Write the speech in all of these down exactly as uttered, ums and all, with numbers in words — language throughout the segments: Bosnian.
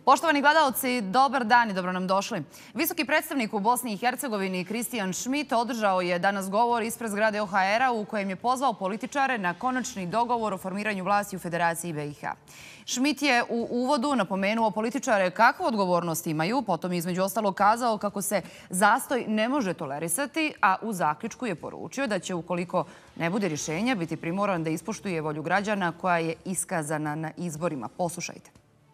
Poštovani gledalci, dobar dan i dobro nam došli. Visoki predstavnik u Bosni i Hercegovini Kristijan Šmit održao je danas govor ispred zgrade O H R-a u kojem je pozvao političare na konačni dogovor o formiranju vlasti u Federaciji B i H. Šmit je u uvodu napomenuo političare kakvu odgovornost imaju, potom između ostalog kazao kako se zastoj ne može tolerisati, a u zaključku je poručio da će, ukoliko ne bude rješenja, biti primoran da ispoštuje volju građana koja je iskazana na izborima. Poslušajte.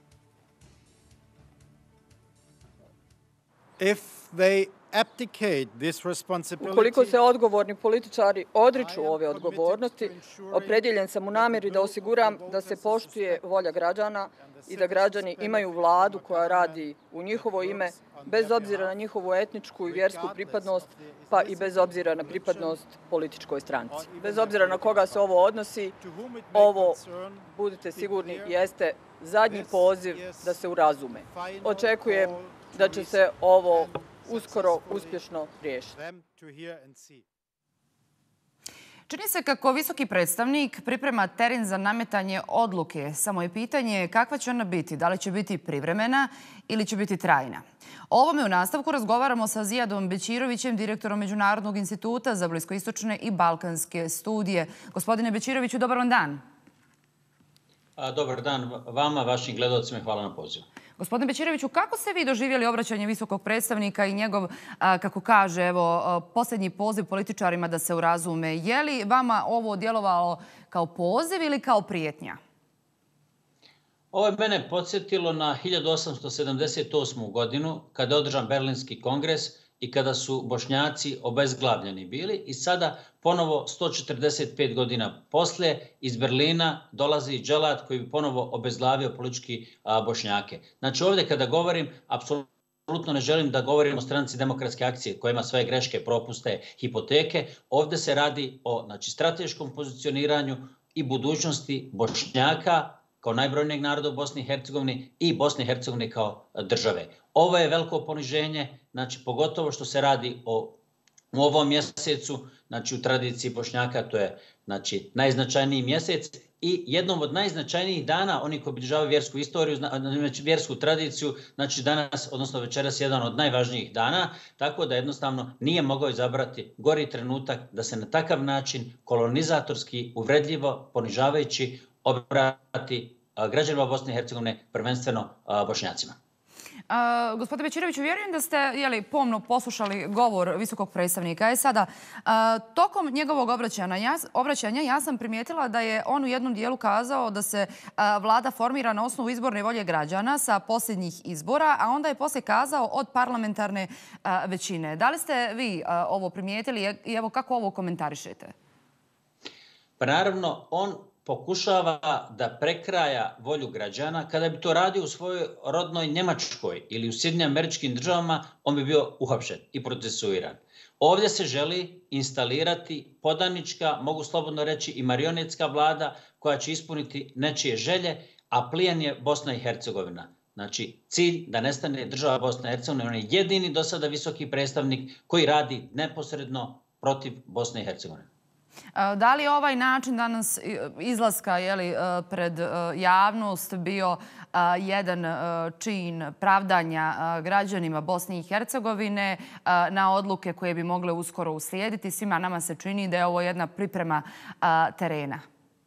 Ukoliko se odgovorni političari odriču ove odgovornosti, opredjeljen sam u namjeri da osiguram da se poštuje volja građana i da građani imaju vladu koja radi u njihovo ime, bez obzira na njihovu etničku i vjersku pripadnost, pa i bez obzira na pripadnost političkoj stranci. Bez obzira na koga se ovo odnosi, ovo, budite sigurni, jeste zadnji poziv da se urazume. Očekujem da će se ovo uskoro uspješno riješiti. Čini se kako visoki predstavnik priprema teren za nametanje odluke. Samo je pitanje kakva će ona biti, da li će biti privremena ili će biti trajna. O ovome u nastavku razgovaramo sa Zijadom Bećirovićem, direktorom Međunarodnog instituta za bliskoistočne i balkanske studije. Gospodine Bećiroviću, dobar vam dan. Dobar dan vama, vašim gledalcima i hvala na pozivu. Gospodine Bećiroviću, kako ste vi doživjeli obraćanje visokog predstavnika i njegov, kako kaže, evo, posljednji poziv političarima da se urazume? Je li vama ovo djelovalo kao poziv ili kao prijetnja? Ovo je mene podsjetilo na hiljadu osamsto sedamdeset osmu godinu kada je održan Berlinski kongres i kada su Bošnjaci obezglavljeni bili i sada ponovo sto četrdeset pet godina poslije iz Berlina dolazi dželat koji bi ponovo obezglavio politički a, Bošnjake. Znači ovdje kada govorim, apsolutno ne želim da govorim o stranci Demokratske akcije koja ima svoje greške, propuste, hipoteke. Ovdje se radi o znači, strateškom pozicioniranju i budućnosti Bošnjaka kao najbrojnijeg naroda u Bosni i Hercegovini i Bosni i Hercegovini kao države. Ovo je veliko poniženje, znači pogotovo što se radi o u ovom mjesecu, znači u tradiciji Bošnjaka to je znači najznačajniji mjesec i jednom od najznačajnijih dana, oni koji obilježavaju vjersku istoriju, vjersku tradiciju, znači danas, odnosno večeras jedan od najvažnijih dana, tako da jednostavno nije mogao izabrati gori trenutak da se na takav način kolonizatorski, uvredljivo, ponižavajući obrati građanima Bosne i Hercegovine, prvenstveno Bošnjacima. Uh, gospodine Bećiroviću, vjerujem da ste jeli, pomno poslušali govor visokog predstavnika. E sada, uh, tokom njegovog obraćanja ja, obraćanja ja sam primijetila da je on u jednom dijelu kazao da se uh, vlada formira na osnovu izborne volje građana sa posljednjih izbora, a onda je poslije kazao od parlamentarne uh, većine. Da li ste vi uh, ovo primijetili i evo kako ovo komentarišete? Pa naravno, on pokušava da prekraja volju građana. Kada bi to radio u svojoj rodnoj Njemačkoj ili u Sjedinjenim Američkim Državama, on bi bio uhapšen i procesuiran. Ovdje se želi instalirati podanička, mogu slobodno reći i marionetska vlada koja će ispuniti nečije želje, a plijen je Bosna i Hercegovina. Znači, cilj da nestane država Bosna i Hercegovina, on je jedini do sada visoki predstavnik koji radi neposredno protiv Bosne i Hercegovine. Da li je ovaj način danas izlaska jeli, pred javnost bio jedan čin pravdanja građanima Bosne i Hercegovine na odluke koje bi mogle uskoro uslijediti? Svima nama se čini da je ovo jedna priprema terena.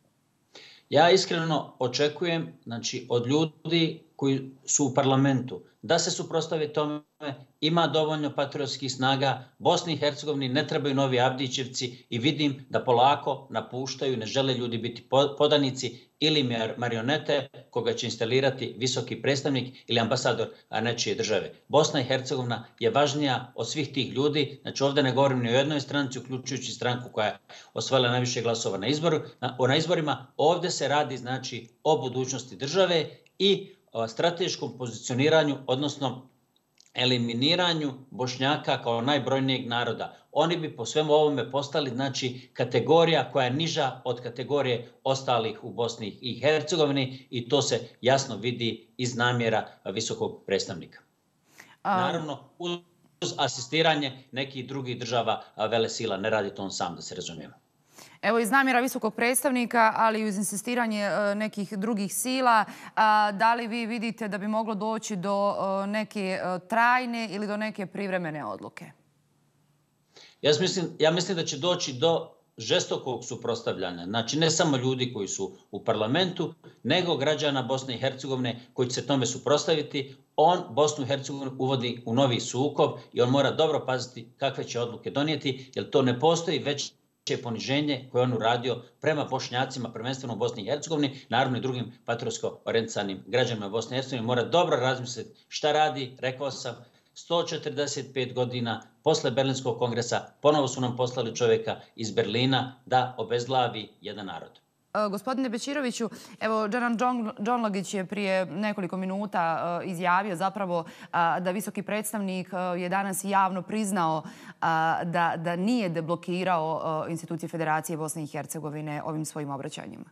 Ja iskreno očekujem znači, od ljudi koji su u parlamentu da se suprotstave tome, ima dovoljno patriotskih snaga, Bosni i Hercegovini ne trebaju novi Avdićevci i vidim da polako napuštaju, ne žele ljudi biti podanici ili marionete koga će instalirati visoki predstavnik ili ambasador nečije države. Bosna i Hercegovina je važnija od svih tih ljudi, znači ovdje ne govorim ni o jednoj stranci, uključujući stranku koja je osvojila najviše glasova na, izboru, na, na izborima, ovdje se radi znači o budućnosti države i o strateškom pozicioniranju, odnosno eliminiranju Bošnjaka kao najbrojnijeg naroda. Oni bi po svemu ovome postali znači, kategorija koja je niža od kategorije ostalih u Bosni i Hercegovini i to se jasno vidi iz namjera visokog predstavnika. A... Naravno, uz asistiranje nekih drugih država velesila, ne radi to on sam, da se razumijemo. Evo iz namjera visokog predstavnika, ali i uz insistiranje nekih drugih sila, da li vi vidite da bi moglo doći do neke trajne ili do neke privremene odluke? Ja mislim, ja mislim da će doći do žestokog suprotstavljanja. Znači, ne samo ljudi koji su u parlamentu, nego građana Bosne i Hercegovine koji će se tome suprotstaviti. On Bosnu i Hercegovinu uvodi u novi sukob i on mora dobro paziti kakve će odluke donijeti, jer to ne postoji već poniženje koje on uradio prema Bošnjacima, prvenstveno u Bosni i Hercegovini, naravno i drugim patriotsko orijentisanim građanima Bosne i Hercegovine. Mora dobro razmisliti šta radi, rekao sam, sto četrdeset pet godina posle Berlinskog kongresa ponovo su nam poslali čovjeka iz Berlina da obezglavi jedan narod. Gospodine Bećiroviću, evo, Džanan Džonlagić je prije nekoliko minuta izjavio zapravo da visoki predstavnik je danas javno priznao da, da nije deblokirao institucije Federacije Bosne i Hercegovine ovim svojim obraćanjima.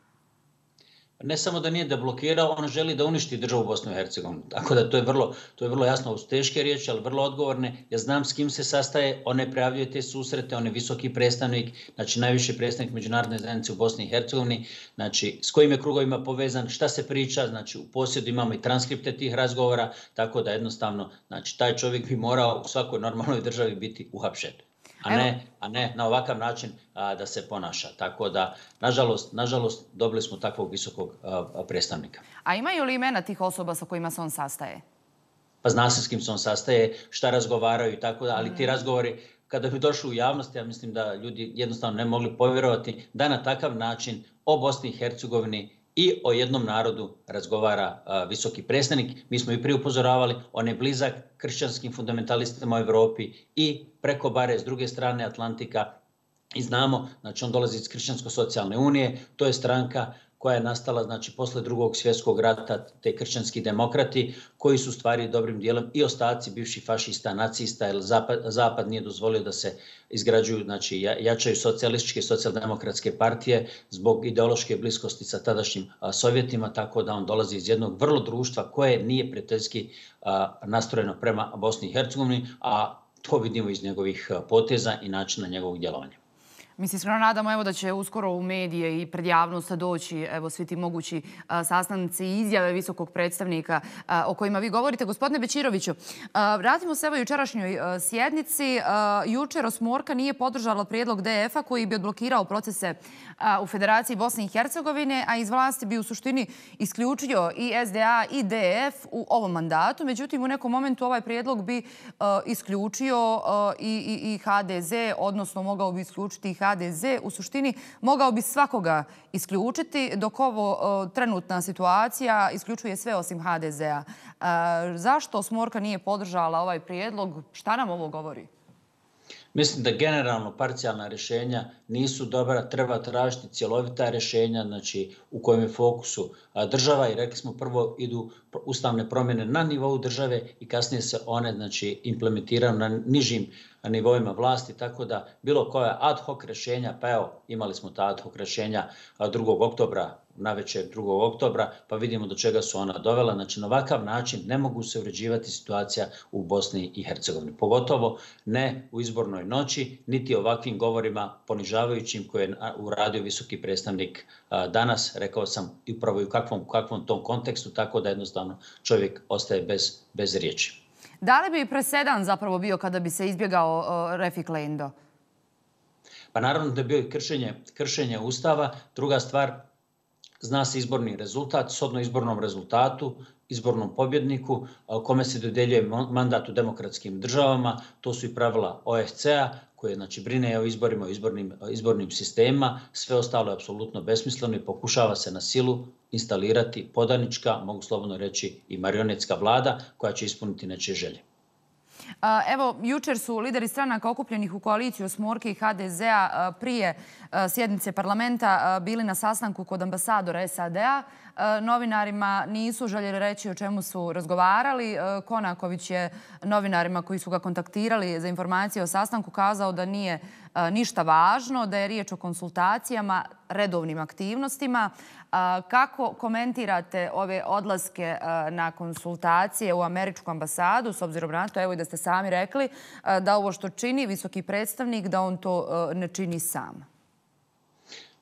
Ne samo da nije deblokirao, on želi da uništi državu Bosnu i Hercegovinu. Tako da to je vrlo, to je vrlo jasno uz teške riječi, ali vrlo odgovorne. Ja znam s kim se sastaje, on ne prijavljuje te susrete, on je visoki predstavnik, znači najviši predstavnik međunarodne zajednice u Bosni i Hercegovini, znači s kojim je krugovima povezan, šta se priča, znači u posjedu imamo i transkripte tih razgovora, tako da jednostavno, znači taj čovjek bi morao u svakoj normalnoj državi biti uhapšen. A ne, a ne na ovakav način a, da se ponaša. Tako da, nažalost, nažalost dobili smo takvog visokog a, predstavnika. A imaju li imena tih osoba sa kojima se on sastaje? Pa zna se s kim se on sastaje, šta razgovaraju i tako da, ali mm. ti razgovori, kada bi došli u javnost, ja mislim da ljudi jednostavno ne mogli povjerovati da na takav način o Bosni i Hercegovini i o jednom narodu razgovara a, visoki predstavnik. Mi smo i prije upozoravali, on je blizak kršćanskim fundamentalistima u Evropi i preko bare s druge strane Atlantika. I znamo, znači on dolazi iz Kršćansko-socijalne unije, to je stranka koja je nastala znači posle drugog svjetskog rata, te kršćanski demokrati, koji su stvari dobrim dijelom i ostaci bivših fašista, nacista, jer Zapad, Zapad nije dozvolio da se izgrađuju, znači jačaju socijalističke i socijaldemokratske partije zbog ideološke bliskosti sa tadašnjim a, Sovjetima, tako da on dolazi iz jednog vrlo društva koje nije prijateljski nastrojeno prema Bosni i Hercegovini, a to vidimo iz njegovih poteza i načina njegovog djelovanja. Mi se iskreno nadamo evo, da će uskoro u medije i pred javnost doći evo, svi ti mogući a, sastanci i izjave visokog predstavnika a, o kojima vi govorite. Gospodine Bećiroviću, a, vratimo se evo jučerašnjoj a, sjednici. A, jučer Osmorka nije podržala prijedlog D F-a koji bi odblokirao procese a, u Federaciji Bosne i Hercegovine, a iz vlasti bi u suštini isključio i S D A i D F u ovom mandatu. Međutim, u nekom momentu ovaj prijedlog bi a, isključio a, i, i, i H D Z, odnosno mogao bi isključiti i H D Z. U suštini mogao bi svakoga isključiti, dok ovo o, trenutna situacija isključuje sve osim H D Z-a. E, zašto Osmorka nije podržala ovaj prijedlog? Šta nam ovo govori? Mislim da generalno parcijalna rješenja nisu dobra, treba tražiti cjelovita rješenja, znači u kojem je fokusu država i rekli smo prvo idu ustavne promjene na nivou države i kasnije se one znači implementiraju na nižim nivoima vlasti, tako da bilo koja ad hoc rješenja, pa evo imali smo ta ad hoc rješenja drugog oktobra, navečer drugog oktobra, pa vidimo do čega su ona dovela. Znači na ovakav način ne mogu se uređivati situacija u Bosni i Hercegovini. Pogotovo ne u izbornoj noći, niti ovakvim govorima ponižavajućim koje je uradio visoki predstavnik danas. Rekao sam upravo i u kakvom, u kakvom tom kontekstu, tako da jednostavno čovjek ostaje bez, bez riječi. Da li bi presedan zapravo bio kada bi se izbjegao uh, Refik Lendo? Pa naravno da je bio i kršenje, kršenje Ustava. Druga stvar, zna se izborni rezultat, shodno izbornom rezultatu, izbornom pobjedniku, kome se dodeljuje mandat u demokratskim državama. To su i pravila O S C A, koje znači, brine o izborima, o izbornim, izbornim sistemima. Sve ostalo je apsolutno besmisleno i pokušava se na silu instalirati podanička, mogu slobodno reći i marionetska vlada, koja će ispuniti nečije želje. Evo, jučer su lideri stranaka okupljenih u koaliciju Osmorke i H D Z-a prije sjednice parlamenta bili na sastanku kod ambasadora S A D-a. Novinarima nisu željeli reći o čemu su razgovarali. Konaković je novinarima koji su ga kontaktirali za informacije o sastanku kazao da nije ništa važno, da je riječ o konsultacijama, redovnim aktivnostima. Kako komentirate ove odlaske na konsultacije u američku ambasadu, s obzirom na to, evo i da ste sami rekli, da ovo što čini visoki predstavnik, da on to ne čini sam?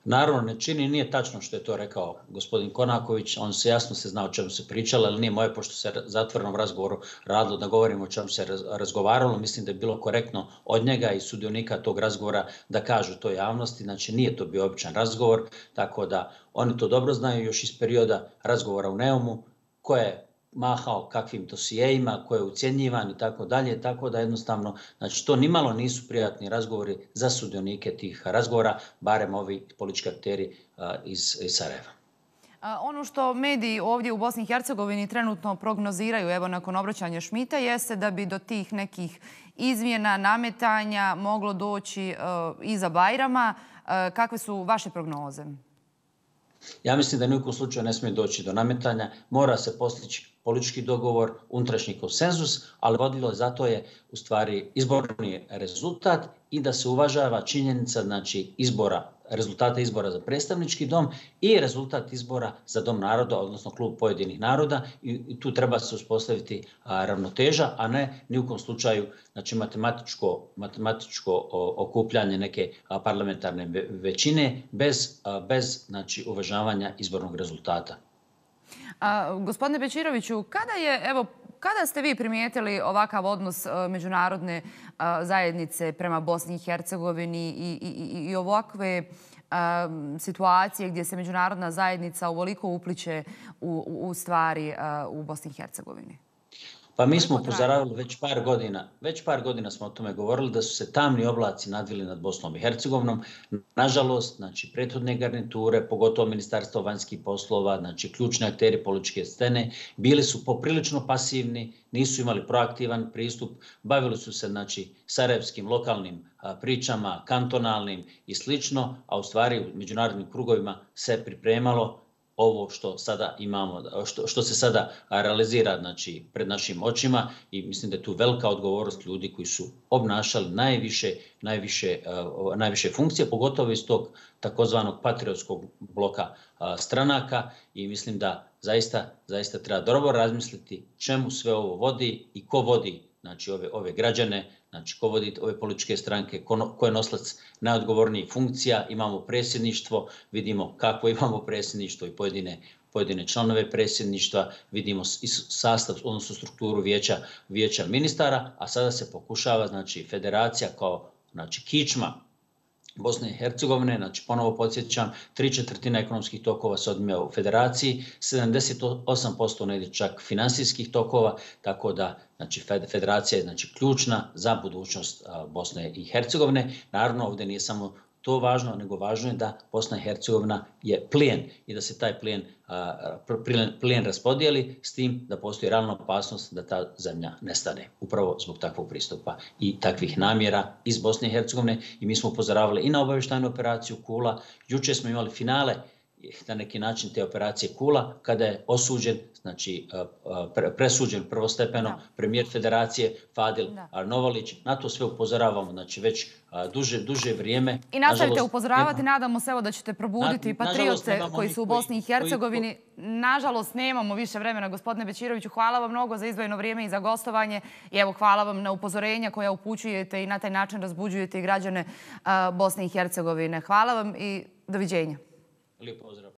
Naravno, ne čini, nije tačno što je to rekao gospodin Konaković, on se jasno se zna o čemu se pričalo, ali nije moje, pošto se zatvorenom razgovoru radilo da govorimo o čemu se razgovaralo. Mislim da je bilo korektno od njega i sudionika tog razgovora da kažu to javnosti, znači nije to bio običan razgovor, tako da oni to dobro znaju još iz perioda razgovora u Neumu, ko je mahao kakvim dosijejima, ko je ucjenjivan i tako dalje, tako da jednostavno, znači to nimalo nisu prijatni razgovori za sudionike tih razgovora, barem ovi politički akteri iz, iz Sarajeva. Ono što mediji ovdje u Bosni i Hercegovini trenutno prognoziraju, evo nakon obraćanja Šmita, jeste da bi do tih nekih izmjena, nametanja moglo doći iza Bajrama. Kakve su vaše prognoze? Ja mislim da nijekom slučaju ne smije doći do nametanja. Mora se postići politički dogovor, unutrašnji konsenzus, ali vodilo zato je u stvari izborni rezultat i da se uvažava činjenica, znači izbora, rezultata izbora za predstavnički dom i rezultat izbora za dom naroda, odnosno klub pojedinih naroda, i tu treba se uspostaviti ravnoteža, a ne ni u kom slučaju, znači matematičko, matematičko okupljanje neke parlamentarne većine bez, bez znači, uvažavanja izbornog rezultata. A, gospodine Bečiroviću, kada je, evo, kada ste vi primijetili ovakav odnos međunarodne a, zajednice prema Bosni i Hercegovini i, i, i ovakve a, situacije gdje se međunarodna zajednica ovoliko upliče u, u, u stvari a, u Bosni i Hercegovini? Pa mi smo upozoravali već par godina, već par godina smo o tome govorili da su se tamni oblaci nadvili nad Bosnom i Hercegovinom. Nažalost, znači prethodne garniture, pogotovo Ministarstvo vanjskih poslova, znači ključni akteri političke scene, bili su poprilično pasivni, nisu imali proaktivan pristup, bavili su se znači sarajevskim lokalnim a, pričama, kantonalnim i slično, a u stvari u međunarodnim krugovima se pripremalo ovo što sada imamo, što, što se sada realizira znači, pred našim očima, i mislim da je tu velika odgovornost ljudi koji su obnašali najviše, najviše, uh, najviše funkcije, pogotovo iz tog takozvanog patriotskog bloka uh, stranaka, i mislim da zaista, zaista treba dobro razmisliti čemu sve ovo vodi i ko vodi znači ove, ove građane, znači ko vodi ove političke stranke, ko, ko je noslac najodgovornijih funkcija. Imamo predsjedništvo, vidimo kako imamo predsjedništvo i pojedine, pojedine članove predsjedništva, vidimo i sastav, odnosno strukturu vijeća, vijeća ministara, a sada se pokušava znači federacija kao znači kičma Bosne i Hercegovine, znači ponovo podsjećam, tri četvrtine ekonomskih tokova se odvija u federaciji, sedamdeset osam posto negdje čak finansijskih tokova, tako da znači federacija je znači ključna za budućnost Bosne i Hercegovine. Naravno, ovdje nije samo to važno, nego važno je da Bosna i Hercegovina je plijen i da se taj plijen, plijen, plijen raspodijeli, s tim da postoji realna opasnost da ta zemlja nestane. Upravo zbog takvog pristupa i takvih namjera iz Bosne i Hercegovine. I mi smo upozoravali i na obavještajnu operaciju Kula. Jučer smo imali finale na neki način te operacije Kula, kada je osuđen, znači presuđen prvostepeno da. premijer federacije Fadil Novalić. Na to sve upozoravamo, znači već duže, duže vrijeme. I nastavite upozoravati, nema, nadamo se evo da ćete probuditi na, patriote koji su u Bosni i Hercegovini. Koji, nažalost, nemamo više vremena, gospodine Bečiroviću. Hvala vam mnogo za izdvojeno vrijeme i za gostovanje. I evo, hvala vam na upozorenja koja upućujete i na taj način razbuđujete i građane uh, Bosne i Hercegovine. Hvala vam i doviđenja. Lijep pozdrav.